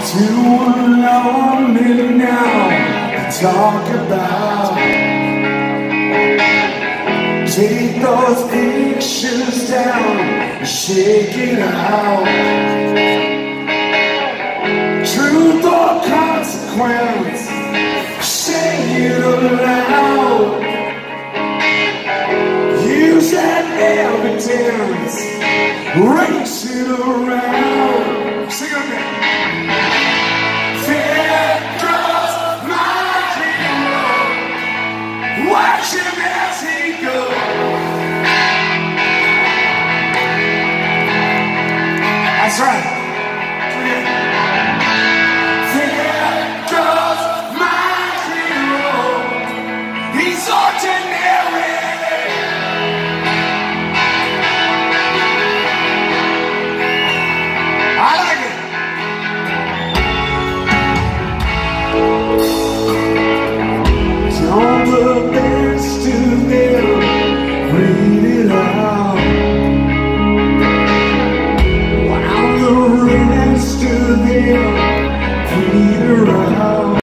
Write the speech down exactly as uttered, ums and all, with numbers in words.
Too lonely now to talk about. Take those pictures down and shake it out. Truth or consequence, say it aloud. Use that evidence, race it around. Sing it again.